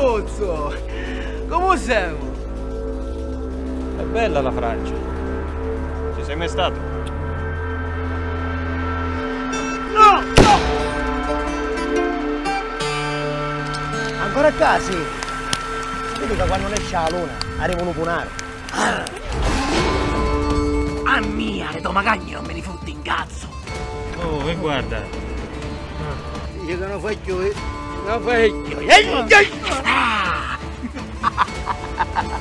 Abruzzo! Come siamo? È bella la Francia. Ci sei mai stato? No! No! Ancora a casa? Si vede che quando esce la luna arriva un lupunare. A mia, le domagagni non me li fotti in cazzo. Oh, e guarda. Dice che non faccio, non faccio. Ah!